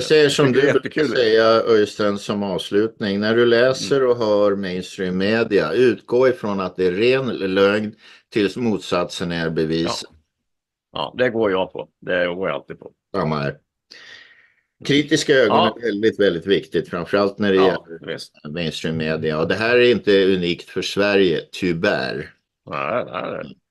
Jag säger som Det är du brukar jättekul. säga, Öystein, som avslutning. När du läser och hör mainstream media, utgå ifrån att det är ren lögn tills motsatsen är bevis. Ja, det går jag på. Det går jag alltid på. Samma här. Kritiska ögon Ja. är väldigt, väldigt viktigt, framförallt när det Ja, gäller visst. mainstream media. Och det här är inte unikt för Sverige, tyvärr. Nej.